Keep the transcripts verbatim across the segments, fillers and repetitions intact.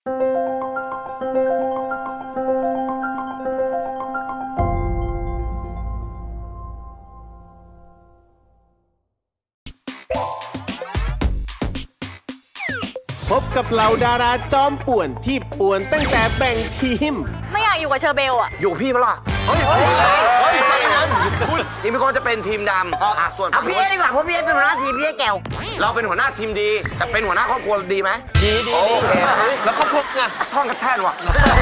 พบกับเหล่าดาราจอมป่วนที่ป่วนตั้งแต่แบ่งทีมไม่อยากอยู่กับเชอร์เบลอะอยู่พี่เปล่าเฮ้ยเฮ้ยเฮ้ยใจนั้นคุณทีมพี่โก้จะเป็นทีมดำอ่ะส่วนพี่เอดีกว่าเพราะพี่เอเป็นหัวหน้าทีมพี่เอแก้วเราเป็นหัวหน้าทีมดีแต่เป็นหัวหน้าครอบครัวดีไหมดีดีโอเคแล้วครอบครัวไงท่องกันแท่นว่ะ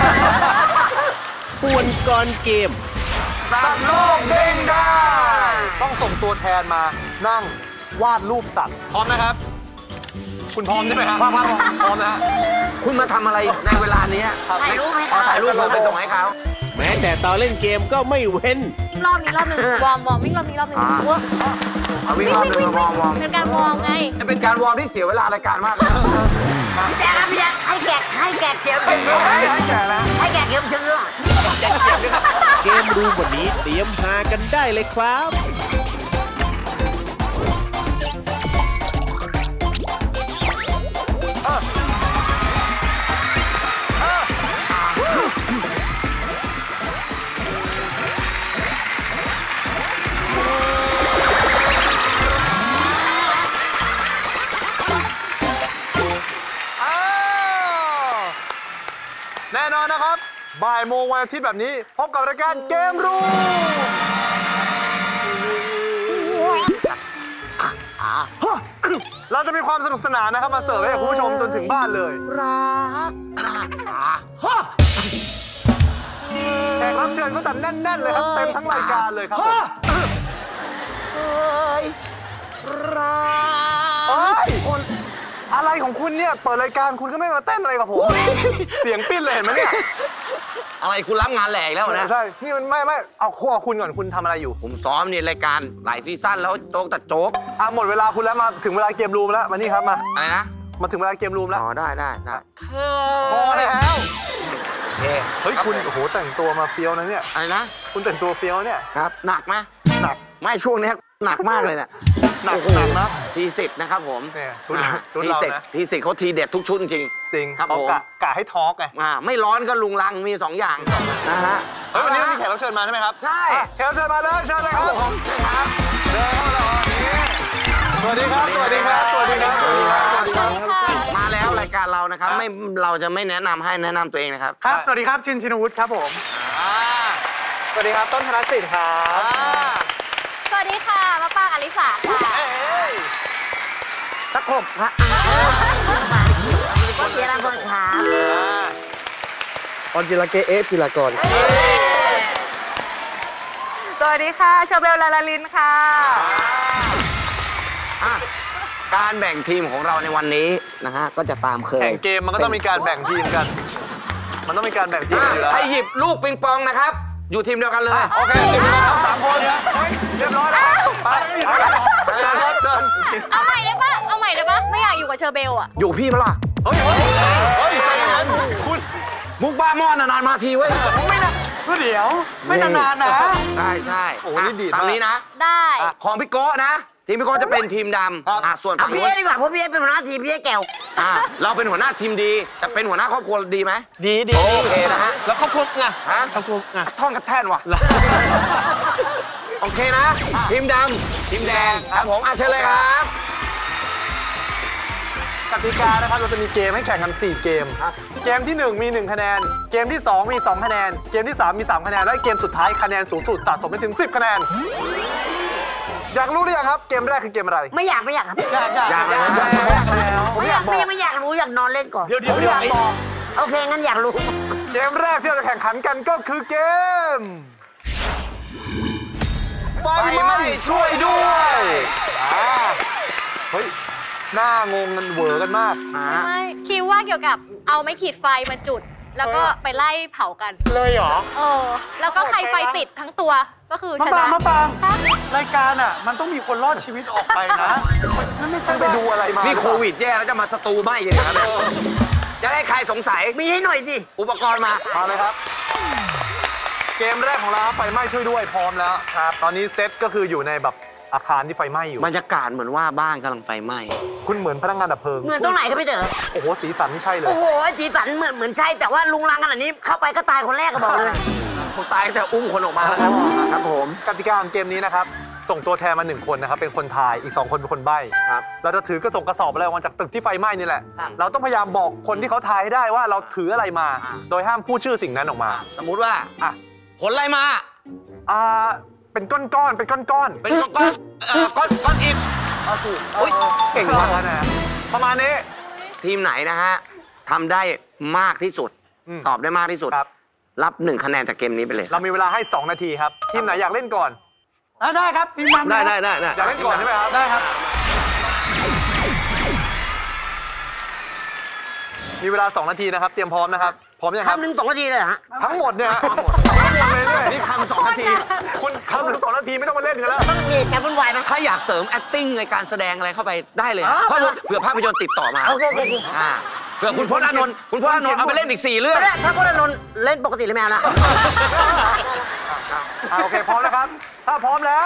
ป่วนก่อนเกมสัตว์โลกเด้งได้ต้องส่งตัวแทนมานั่งวาดรูปสัตว์พร้อมนะครับคุณพร้อมใช่ไหมครับพร้อมพร้อมนะคุณมาทำอะไรในเวลานี้ถ่ายรูปให้เขาถ่ายรูปไปส่งให้เขาแม้แต่ตอนเล่นเกมก็ไม่เว้นรอบนี้รอบหนึ่งวอร์มวอร์มวิ่งรอบนี้รอบหนึ่งวอร์มวิ่งรอบหนึ่งวอร์มวอร์มเป็นการวอร์มไงจะเป็นการวอร์มที่เสียเวลารายการมากเลยพี่แจ๊คครับพี่แจ๊คให้แกะให้แกะเขียมเชิงให้แกะนะให้แกะเขียมเชิงเกมรูมวันนี้เตรียมหากันได้เลยครับแน่นอนนะครับบ่ายโมงวันอาทิตย์แบบนี้พบกับรายการเกมรูมเราจะมีความสนุกสนานนะครับมาเสิร์ฟให้กับคุณผู้ชมจนถึงบ้านเลยรักแขกรับเชิญก็จัดแน่นๆเลยครับเต็มทั้งรายการเลยครับเฮ้ยรักคนอะไรของคุณเนี่ยเปิดรายการคุณก็ไม่มาเต้นอะไรกับผมเสียงปิ้นเลยเห็นไหมเนี่ยอะไรคุณรับงานแหลกแล้วนะใช่นี่มันไม่ไม่เอาขั้วคุณก่อนคุณทำอะไรอยู่ผมซ้อมเนี่ยรายการหลายซีซั่นแล้วโจ๊กตัดโจ๊กอ่ะหมดเวลาคุณแล้วมาถึงเวลาเกมรูมแล้วมานี่ครับมาอะไรนะมาถึงเวลาเกมรูมแล้วอ๋อได้ได้ได้พอแล้วเฮ้ยคุณโอ้โหแต่งตัวมาเฟี้ยวนะเนี่ยอะไรนะคุณแต่งตัวเฟี้ยวเนี่ยครับหนักไหมหนักไม่ช่วงนี้หนักมากเลยเนี่ยหนักหนักนะทีสิบนะครับผมเนี่ยชุดชุดเรานะทีสิบเขาทีเด็ดทุกชุดจริงจริงครับผมกะให้ทอล์กไงไม่ร้อนก็ลุงลังมีสองอย่างนะฮะเฮ้ยวันนี้มีแขกรับเชิญมาใช่ไหมครับใช่แขกรับเชิญมาเลยเชิญเลยครับครับเดินเข้ามาสวัสดีครับสวัสดีครับสวัสดีครับสวัสดีครับสวัสดีครับมาแล้วรายการเรานะครับไม่เราจะไม่แนะนำให้แนะนำตัวเองนะครับครับสวัสดีครับชินชินวุฒิครับผมสวัสดีครับต้นธนสิทธิ์ครับสวัสดีค่ะมะปางอลิสาค่ะตะขบครับก็เจียรังคนขาออนจิลาเกเอฟจิลากรสวัสดีค่ะชาเบลลาลาลินค่ะการแบ่งทีมของเราในวันนี้นะฮะก็จะตามเคยแข่งเกมมันก็ต้องมีการแบ่งทีมกันมันต้องมีการแบ่งทีมอยู่แล้วใครหยิบลูกปิงปองนะครับอยู่ทีมเดียวกันเลยโอเคทีมเดียวกันสามคนเนี่ยเรียบร้อยแล้วไปเชิญครับเชิญเอาใหม่ได้ปะเอาใหม่ได้ปะไม่อยากอยู่กับเชอร์เบลอะอยู่พี่เปล่าเฮ้ยเฮ้ยใจนั้นคุณมุกบ้ามอนนานๆมาทีเว้ยไม่นะก็เดี๋ยวไม่นานๆนะใช่ใช่โอ้นี่ดีตามนี้นะได้ของพี่โก้นะทีมพี่โก้จะเป็นทีมดำส่วนพี่เอดีกว่าเพราะพี่เอเป็นหัวหน้าทีมพี่เอแก้วเราเป็นหัวหน้าทีมดีแต่เป็นหัวหน้าครอบครัวดีไหมดีดีโอเคนะฮะแล้วครอบครัวไงฮะครอบครัวไงท่องกันแท่นว่ะโอเคนะทีมดำทีมแดงครับผมอาเชิญเลยครับกติกานะครับเราจะมีเกมให้แข่งกันสี่เกมเกมที่หนึ่งมีหนึ่งคะแนนเกมที่สองมีสองคะแนนเกมที่สามมีสามคะแนนและเกมสุดท้ายคะแนนสูงสุดสะสมไปถึงสิบคะแนนอยากรู้หรือยังครับเกมแรกคือเกมอะไรไม่อยากไม่อยากครับอยากอยากอยากแล้วผมอยากไม่ไม่อยากรู้อยากนอนเล่นก่อนเดี๋ยวเดี๋ยวอยากบอกโอเคงั้นอยากรู้เกมแรกที่เราจะแข่งขันกันก็คือเกมไฟไหม้ช่วยด้วยเฮ้ยหน้างงกันเวอร์กันมากไม่คิดว่าเกี่ยวกับเอาไม้ขีดไฟมาจุดแล้วก็ไปไล่เผากันเลยเหรอเออแล้วก็ใครไฟติดทั้งตัวก็คือชนะมะปางมะปางรายการอ่ะมันต้องมีคนรอดชีวิตออกไปนะนั่นไม่ใช่ไปดูอะไรมานี่โควิดแย่แล้วจะมาสตูไหม้กันครับจะได้ใครสงสัยมีให้หน่อยสิอุปกรณ์มาเอาเลยครับเกมแรกของเราไฟไหม้ช่วยด้วยพร้อมแล้วครับตอนนี้เซตก็คืออยู่ในแบบอาคารที่ไฟไหม้อยู่บรรยากาศเหมือนว่าบ้านกำลังไฟไหม้คุณเหมือนพนักงานดับเพลิงเหมือนตรงไหนครับพี่เต๋อโอ้โหสีสันนี่ใช่เลยโอ้โหสีสันเหมือนเหมือนใช่แต่ว่าลุงลังขนาดนี้เข้าไปก็ตายคนแรกก็บอกเลยผมตายแต่อุ้มคนออกมาแล้วครับครับผมกติกาของเกมนี้นะครับส่งตัวแทนมาหนึ่งคนนะครับเป็นคนทายอีกสองคนเป็นคนใบ้ครับเราจะถือกระสอบกระสอบอะไรออกมาจากตึกที่ไฟไหม้นี่แหละเราต้องพยายามบอกคนที่เขาทายให้ได้ว่าเราถืออะไรมา โดยห้ามพูดชื่อสิ่งนั้นออกมาสมมุติว่าอ่ะขนอะไรมาอ่าเป็นก้อนๆเป็นก้อนๆเป็นก้อนเอ่อก้อนก้อนอิฐเอาถูกอุ๊ยเก่งมากแล้วนะประมาณนี้ทีมไหนนะฮะทำได้มากที่สุดอืมตอบได้มากที่สุดครับรับหนึ่งคะแนนจากเกมนี้ไปเลยเรามีเวลาให้สองนาทีครับทีมไหนอยากเล่นก่อนได้ครับทีมนำได้ได้ได้ได้อยากเล่นก่อนใช่ไหมครับได้ครับมีเวลาสองนาทีนะครับเตรียมพร้อมนะครับพร้อมยังครับคำหนึ่งสองนาทีเลยเหรอฮะทั้งหมดเนี่ยฮะทั้งหมดเลยเนี่ยนี่คำสองนาทีคุณคำถึงสองนาทีไม่ต้องมาเล่นกันแล้วต้องมีแกวุ่นวายไหมถ้าอยากเสริม acting ในการแสดงอะไรเข้าไปได้เลยอ๋อเพราะเผื่อภาพยนตร์ติดต่อมาโอเคโอเคโอเคอ่าเผื่อคุณพจน์อานนท์คุณพจน์อานนท์เอาไปเล่นอีกสี่เรื่องไม่ได้ถ้าพจน์อานนท์เล่นปกติเลยไม่เอาละอ่าโอเคพร้อมนะครับ ถ้าพร้อมแล้ว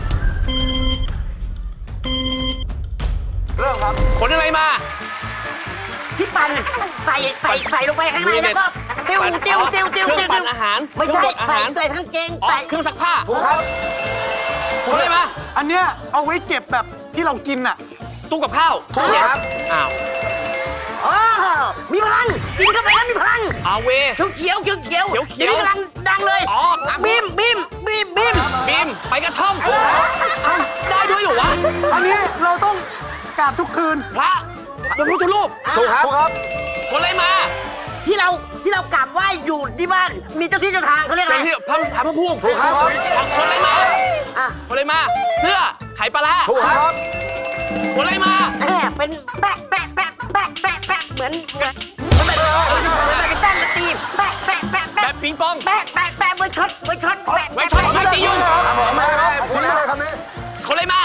เริ่มครับขนอะไรมาพี่ปันใส่ใส่ใส่ลงไปข้างในแล้วก็ติ้วติ้วติ้วติ้วเครื่ติ้องวปั่นอาหารไม่ใช่เครื่องบดอาใส่หารใส่ทั้งเกงอ๋อใส่เครื่องซักผ้าถูกครับขนอะไรมาอันเนี้ยเอาไว้เก็บแบบที่เรากินอ่ะตู้กับข้าวถูกครับอ้าวอ๋อมีพลังกินเข้าไปแล้วมีพลังเอาเวเขียวเขียวเขียวเขียวเขียวเขียวดี๋นี้กำลังดังเลยอ๋อบีมบีมบีมบีมบีมไปกระท่อมเอ้าได้ด้วยเหรอวะอันนี้เราต้องกราบทุกคืนพระพระพุทธรูปถูกครับถูกครับขนอะไรมาที่เราที่เรากราบไหว้อยู่ที่บ้านมีเจ้าที่เจ้าทางเขาเรียกอะเป็ไรนที่พระสารพระภูมิถูกครับขนอะไรมาอ่ะขนอะไรมา เสื้อไหปลาร้าถูกครับขนอะไรมาแหมเป็นแปะแปะแปะแปะแปะแปะเหมือนเหมือนเหมือนเหมือนเป็นแต้นตีแปะแปะแปะแบแปะบปิงปองแปะแปะแปะไว้ช็อตไว้ช็อตแปะไว้ช็อตไม่ตียุงครับผมไม่ครับทิ้งไปเลยคำนี้ขนอะไรมา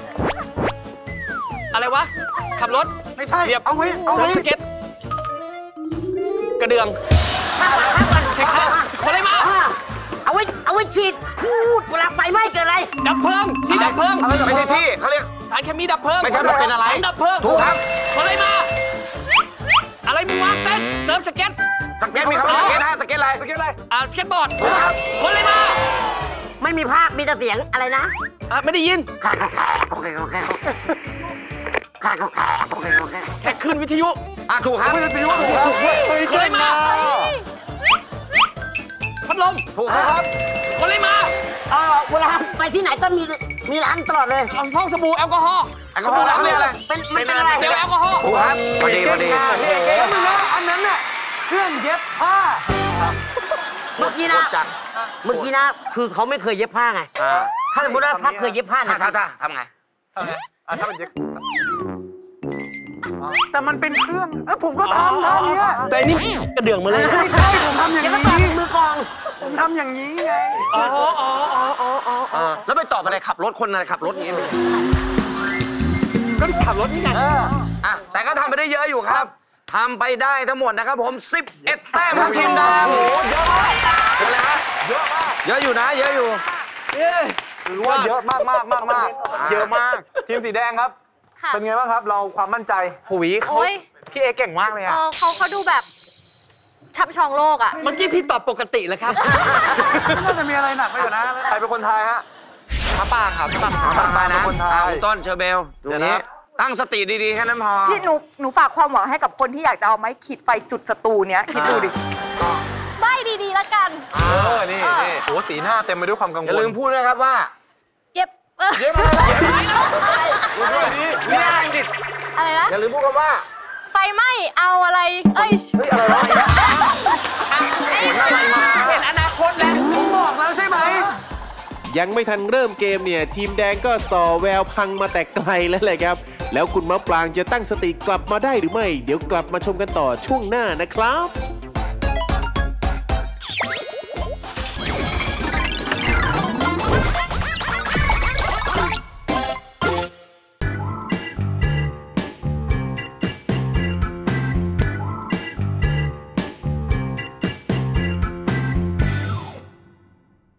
อะไรวะ ขับรถไม่ใช่เรียบเอาไว้เอาเซิร์ไว้ฟสเก็ต กระเดืองข้าวข้าวกันคล้ายๆขนอะไรมาอ่ะเอาไว้เอาไว้ฉีดพูดเวลาไฟไหม้เกิดอะไรดับเพลิง ที่ดับเพลิงไม่ใช่ที่เขาเรียกสารเคมีดับเพลิงไม่ใช่มันเป็นอะไรสารดับเพลิงถูกครับขนอะไรมา อะไรมึงวะเต้นเซิร์ฟสเก็ตสเก็ตมีคำว่าสเก็ตฮะสเก็ตอะไรสเก็ตอะไรอ่าสเก็ตบอร์ดขนอะไรมาไม่มีภาพมีแต่เสียงอะไรนะอ่ะไม่ได้ยินแขกแขกโอเคโอเคแขกแขกโอเคโอเคแค่ขึ้นวิทยุอ่ะถูกครับไม่ใช่ที่ว่าถูกครับขนอะไรมา พัดลมถูกครับขนอะไรมาเออเวลาไปที่ไหนต้องมีมีล้างตลอดเลยเอาฟองสบู่แอลกอฮอล์แอลกอฮอล์เขาเรียกอะไรเป็นมันเป็นอะไรเจลแอลกอฮอล์ถูกครับพอดีพอดีเก๋ๆมึงนะอันนั้นเนี่ยเครื่องเย็บผ้าเมื่อกี้นะจัดเมื่อกี้นะคือเขาไม่เคยเย็บผ้าไงอ่าถ้าสมมติว่าพับเคยเย็บผ้าถ้าเนี่ยถ้าถ้าทำไงอ่ะถ้าเป็นเย็บแต่มันเป็นเครื่องเออผมก็ทำนะเนี่ยแต่นี่กระเดื่องมาเลยไม่ใช่ผมทำอย่างเดี๋ยวก็ตอบนี้มือกองผมทำอย่างนี้ไงอ๋ออ๋ออ๋ออ๋ออ๋อแล้วไปตอบอะไรขับรถคนอะไรขับรถอย่างนี้ก็ขับรถนี่ไงอ่ะแต่ก็ทำไปได้เยอะอยู่ครับทำไปได้ทั้งหมดนะครับผมสิบเอ็ดแต้มครับทีมดาวโอ้โหเยอะมากเยอะเลยฮะเยอะมากเยอะอยู่นะ เยอะอยู่ถือว่าเยอะมากมากมากมากเยอะมาก ทีมสีแดงครับค่ะเป็นไงบ้างครับ เราความมั่นใจหุยเขาโอ้ยพี่เอเก่งมากเลยเออะอเขาเขาดูแบบชับชองโลกอ่ะเมื่อกี้พี่ตอบปกติแล้วครับไม่น่าจะมีอะไรหนักไปกว่านั้นใครเป็นคนทายฮะพระปางครับพระปางพระปางนะคนไทยอ่าคุณต้นเชอร์เบลตรงนี้ตั้งสติดีๆแค่นั้นพอพี่หนูหนูฝากความหวังให้กับคนที่อยากจะเอาไม้ขีดไฟจุดศัตรูเนี้ยคิดดูดิใบดีๆแล้วกันเออ นี่นี่โอ้สีหน้าเต็มไปด้วยความกังวลอย่าลืมพูดนะครับว่าเย็บเออเย็บอะไรเย็บอะไรพูดด้วยดิไม่ได้สิอะไรนะอย่าลืมพูดคำว่าไฟไหม้เอาอะไร เอ้ยเฮ้ยอะไรวะเห็นอนาคตแล้วผมบอกแล้วใช่ไหมยังไม่ทันเริ่มเกมเนี่ย ทีมแดงก็ส่อแววพังมาแต่ไกลแล้วแหละครับ แล้วคุณมะปรางจะตั้งสติกลับมาได้หรือไม่ เดี๋ยวกลับมาชมกันต่อช่วงหน้านะครับ